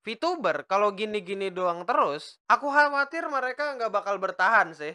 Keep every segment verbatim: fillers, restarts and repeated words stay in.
VTuber kalau gini-gini doang terus, aku khawatir mereka nggak bakal bertahan sih.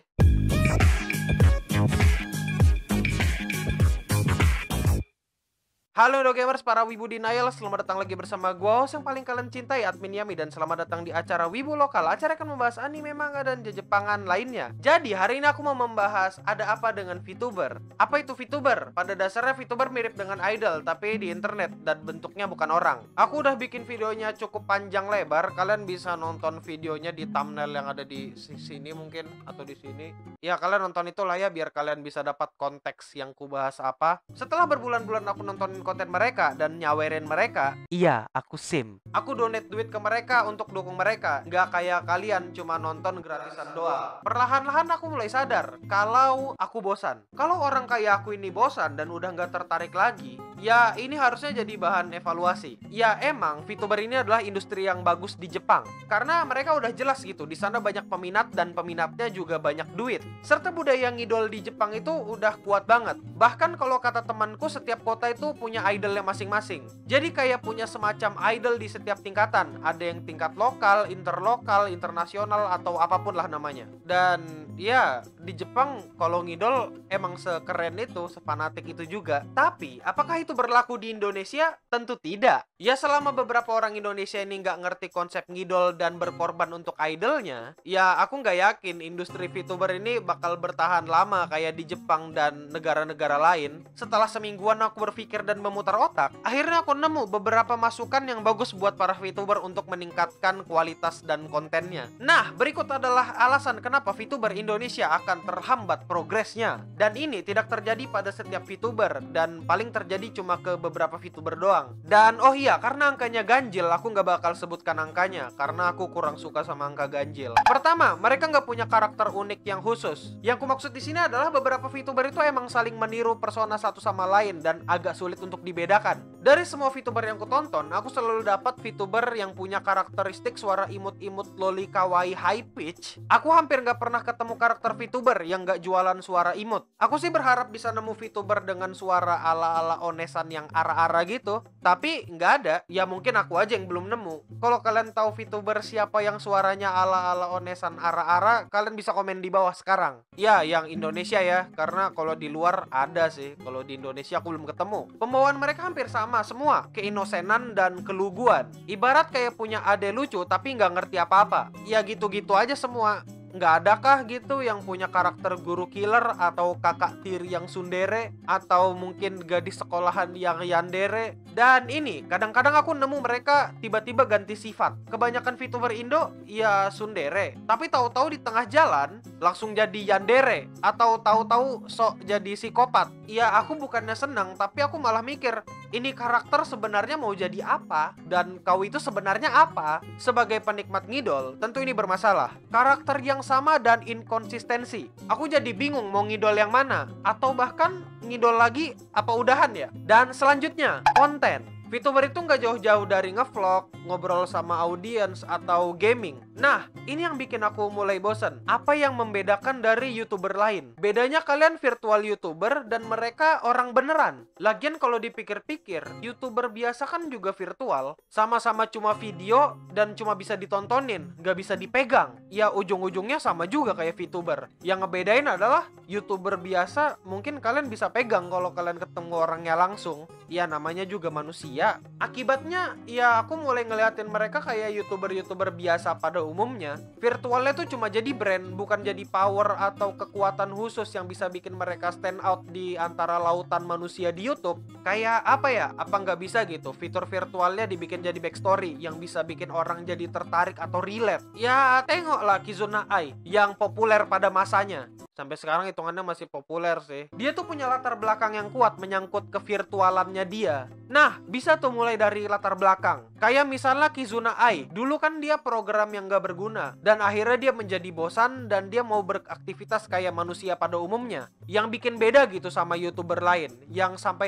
Halo Indogamers, para Wibu Denial, selamat datang lagi bersama gua, host yang paling kalian cintai, Admin Yami. Dan selamat datang di acara Wibu Lokal, acara yang akan membahas anime, manga, dan Jepangan lainnya. Jadi, hari ini aku mau membahas ada apa dengan VTuber. Apa itu VTuber? Pada dasarnya VTuber mirip dengan idol, tapi di internet, dan bentuknya bukan orang. Aku udah bikin videonya cukup panjang lebar, kalian bisa nonton videonya di thumbnail yang ada di sini mungkin, atau di sini. Ya, kalian nonton itu lah ya, biar kalian bisa dapat konteks yang kubahas apa. Setelah berbulan-bulan aku nonton konten mereka dan nyawerin mereka, iya, aku sim. Aku donate duit ke mereka untuk dukung mereka. Nggak kayak kalian cuma nonton gratisan doang. Perlahan-lahan aku mulai sadar kalau aku bosan. Kalau orang kayak aku ini bosan dan udah nggak tertarik lagi, ya ini harusnya jadi bahan evaluasi. Ya emang VTuber ini adalah industri yang bagus di Jepang karena mereka udah jelas gitu, di sana banyak peminat dan peminatnya juga banyak duit. Serta budaya ngidol di Jepang itu udah kuat banget. Bahkan kalau kata temanku, setiap kota itu punya idolnya masing-masing. Jadi kayak punya semacam idol di setiap tingkatan. Ada yang tingkat lokal, interlokal, internasional, atau apapun lah namanya. Dan ya, di Jepang kalau ngidol emang sekeren itu, sepanatik itu juga. Tapi, apakah itu berlaku di Indonesia? Tentu tidak. Ya selama beberapa orang Indonesia ini nggak ngerti konsep ngidol dan berkorban untuk idolnya, ya aku nggak yakin industri VTuber ini bakal bertahan lama kayak di Jepang dan negara-negara lain. Setelah semingguan aku berpikir dan memutar otak, akhirnya aku nemu beberapa masukan yang bagus buat para VTuber untuk meningkatkan kualitas dan kontennya. Nah, berikut adalah alasan kenapa VTuber Indonesia akan terhambat progresnya. Dan ini tidak terjadi pada setiap VTuber, dan paling terjadi cuma ke beberapa VTuber doang. Dan oh iya, karena angkanya ganjil, aku nggak bakal sebutkan angkanya karena aku kurang suka sama angka ganjil. Pertama, mereka nggak punya karakter unik yang khusus. Yang kumaksud di sini adalah beberapa VTuber itu emang saling meniru persona satu sama lain dan agak sulit untuk dibedakan. Dari semua VTuber yang kutonton, aku selalu dapat VTuber yang punya karakteristik suara imut-imut loli kawaii high pitch. Aku hampir nggak pernah ketemu karakter VTuber yang nggak jualan suara imut. Aku sih berharap bisa nemu VTuber dengan suara ala-ala onesan yang ara-ara gitu, tapi nggak ada. Ya mungkin aku aja yang belum nemu. Kalau kalian tahu VTuber siapa yang suaranya ala-ala onesan ara-ara, kalian bisa komen di bawah sekarang. Ya, yang Indonesia ya, karena kalau di luar ada sih. Kalau di Indonesia aku belum ketemu. Pembawaan mereka hampir sama semua, keinosenan dan keluguan. Ibarat kayak punya ade lucu tapi nggak ngerti apa-apa. Ya gitu-gitu aja semua. Nggak adakah gitu yang punya karakter guru killer atau kakak tiri yang tsundere, atau mungkin gadis sekolahan yang yandere? Dan ini, kadang-kadang aku nemu mereka tiba-tiba ganti sifat. Kebanyakan VTuber Indo ya tsundere, tapi tahu-tahu di tengah jalan langsung jadi yandere, atau tahu-tahu sok jadi psikopat. Ya aku bukannya senang, tapi aku malah mikir, ini karakter sebenarnya mau jadi apa? Dan kau itu sebenarnya apa? Sebagai penikmat ngidol, tentu ini bermasalah. Karakter yang sama dan inkonsistensi. Aku jadi bingung mau ngidol yang mana, atau bahkan ngidol lagi apa udahan ya. Dan selanjutnya, konten. VTuber itu nggak jauh-jauh dari ngevlog, ngobrol sama audiens, atau gaming. Nah, ini yang bikin aku mulai bosen. Apa yang membedakan dari YouTuber lain? Bedanya kalian virtual YouTuber dan mereka orang beneran. Lagian kalau dipikir-pikir, YouTuber biasa kan juga virtual. Sama-sama cuma video dan cuma bisa ditontonin, nggak bisa dipegang. Ya ujung-ujungnya sama juga kayak VTuber. Yang ngebedain adalah YouTuber biasa mungkin kalian bisa pegang kalau kalian ketemu orangnya langsung. Ya namanya juga manusia. Akibatnya ya aku mulai ngeliatin mereka kayak YouTuber-YouTuber biasa pada umumnya. Virtualnya tuh cuma jadi brand, bukan jadi power atau kekuatan khusus yang bisa bikin mereka stand out di antara lautan manusia di YouTube. Kayak apa ya? Apa nggak bisa gitu fitur virtualnya dibikin jadi backstory yang bisa bikin orang jadi tertarik atau relate? Ya tengoklah Kizuna Ai yang populer pada masanya. Sampai sekarang hitungannya masih populer sih. Dia tuh punya latar belakang yang kuat menyangkut kevirtualannya dia. Nah, bisa tuh mulai dari latar belakang. Kayak misalnya Kizuna Ai. Dulu kan dia program yang gak berguna. Dan akhirnya dia menjadi bosan dan dia mau beraktivitas kayak manusia pada umumnya. Yang bikin beda gitu sama YouTuber lain. Yang sampai-sampai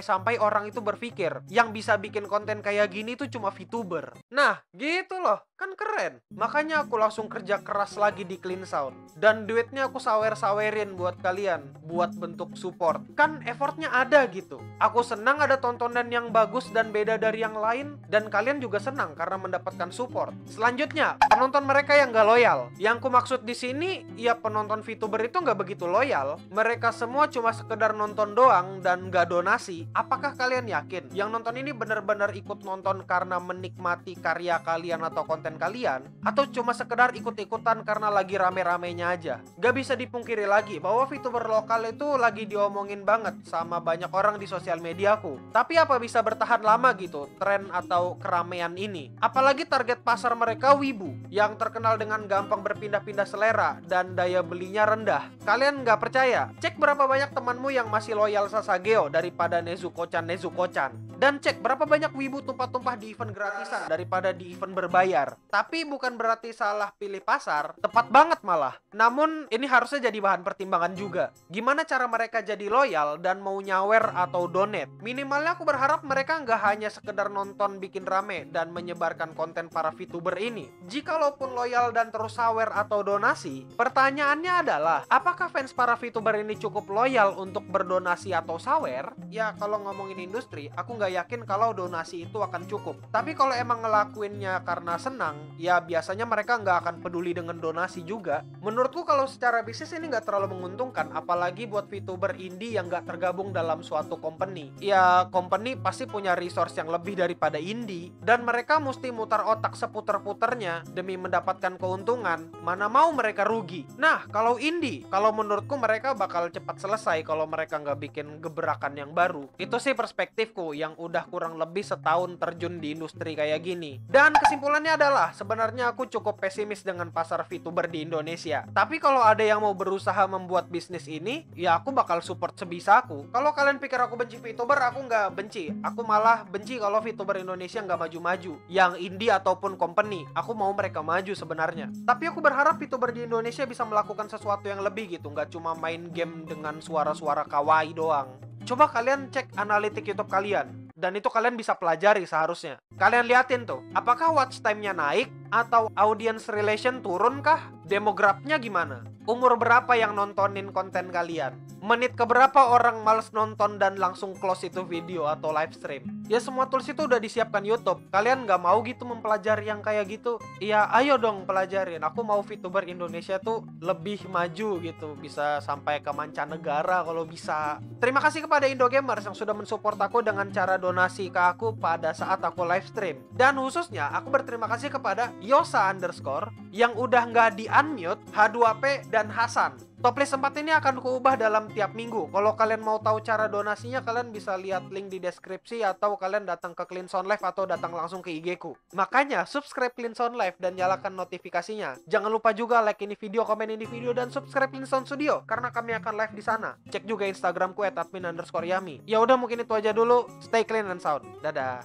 orang itu berpikir yang bisa bikin konten kayak gini tuh cuma VTuber. Nah, gitu loh, kan keren. Makanya aku langsung kerja keras lagi di Clean Sound. Dan duitnya aku sawer-sawerin buat kalian, buat bentuk support. Kan effortnya ada gitu. Aku senang ada tontonan yang bagus dan beda dari yang lain, dan kalian juga senang karena mendapatkan support. Selanjutnya, penonton mereka yang gak loyal. Yang ku maksud di sini, ya penonton VTuber itu gak begitu loyal. Mereka semua cuma sekedar nonton doang dan gak donasi. Apakah kalian yakin yang nonton ini benar-benar ikut nonton karena menikmati karya kalian atau konten kalian? Atau cuma sekedar ikut-ikutan karena lagi rame-ramenya aja? Gak bisa dipungkiri lagi bahwa VTuber lokal itu lagi diomongin banget sama banyak orang di sosial mediaku. Tapi apa bisa bertahan lama gitu tren atau keramaian ini? Apalagi target pasar mereka wibu yang terkenal dengan gampang berpindah-pindah selera dan daya belinya rendah. Kalian nggak percaya? Cek berapa banyak temanmu yang masih loyal Sasageo daripada Nezuko-chan Nezuko-chan. Dan cek berapa banyak wibu tumpah-tumpah di event gratisan daripada di event berbayar. Tapi bukan berarti salah pilih pasar, tepat banget malah. Namun ini harusnya jadi bahan pertimbangan juga. Gimana cara mereka jadi loyal dan mau nyawer atau donate? Minimalnya aku berharap mereka nggak hanya sekedar nonton bikin rame dan menyebarkan konten para VTuber ini. Jikalaupun loyal dan terus sawer atau donasi, pertanyaannya adalah, apakah fans para VTuber ini cukup loyal untuk berdonasi atau sawer? Ya kalau ngomongin industri, aku nggak yakin kalau donasi itu akan cukup. Tapi kalau emang ngelakuinnya karena senang, ya biasanya mereka nggak akan peduli dengan donasi juga. Menurutku kalau secara bisnis ini nggak terlalu menguntungkan, apalagi buat VTuber indie yang nggak tergabung dalam suatu company. Ya company pasti punya resource yang lebih daripada indie, dan mereka mesti mutar otak seputar-putarnya demi mendapatkan keuntungan. Mana mau mereka rugi. Nah kalau indie, kalau menurutku mereka bakal cepat selesai kalau mereka nggak bikin gebrakan yang baru. Itu sih perspektifku yang udah kurang lebih setahun terjun di industri kayak gini. Dan kesimpulannya adalah, sebenarnya aku cukup pesimis dengan pasar VTuber di Indonesia. Tapi kalau ada yang mau berusaha membuat bisnis ini, ya aku bakal support sebisaku. Kalau kalian pikir aku benci VTuber, aku nggak benci. Aku malah benci kalau VTuber Indonesia nggak maju-maju. Yang indie ataupun company, aku mau mereka maju sebenarnya. Tapi aku berharap VTuber di Indonesia bisa melakukan sesuatu yang lebih gitu, nggak cuma main game dengan suara-suara kawaii doang. Coba kalian cek analitik YouTube kalian, dan itu kalian bisa pelajari seharusnya. Kalian liatin tuh, apakah watch time-nya naik atau audience relation turun kah? Demografnya gimana? Umur berapa yang nontonin konten kalian? Menit keberapa orang males nonton dan langsung close itu video atau live stream? Ya semua tools itu udah disiapkan YouTube. Kalian nggak mau gitu mempelajari yang kayak gitu? Ya ayo dong pelajarin. Aku mau VTuber Indonesia tuh lebih maju gitu, bisa sampai ke mancanegara kalau bisa. Terima kasih kepada Indogamers yang sudah mensupport aku dengan cara donasi ke aku pada saat aku live stream. Dan khususnya aku berterima kasih kepada Yosa underscore yang udah nggak di unmute, H dua P dan Hasan. Top list empat ini akan kuubah dalam tiap minggu. Kalau kalian mau tahu cara donasinya, kalian bisa lihat link di deskripsi atau kalian datang ke Clean Sound Live atau datang langsung ke I G ku. Makanya subscribe Clean Sound Live dan nyalakan notifikasinya. Jangan lupa juga like ini video, komen ini video, dan subscribe Clean Sound Studio karena kami akan live di sana. Cek juga Instagramku at admin underscore yami. Ya udah mungkin itu aja dulu. Stay clean and sound. Dadah.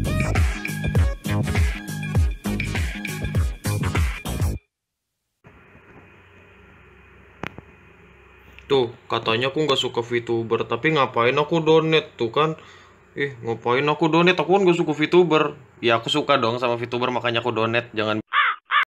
Tuh, katanya aku nggak suka VTuber, tapi ngapain aku donate tuh kan? Eh, ngapain aku donate? Aku kan nggak suka VTuber. Ya aku suka dong sama VTuber, makanya aku donate. Jangan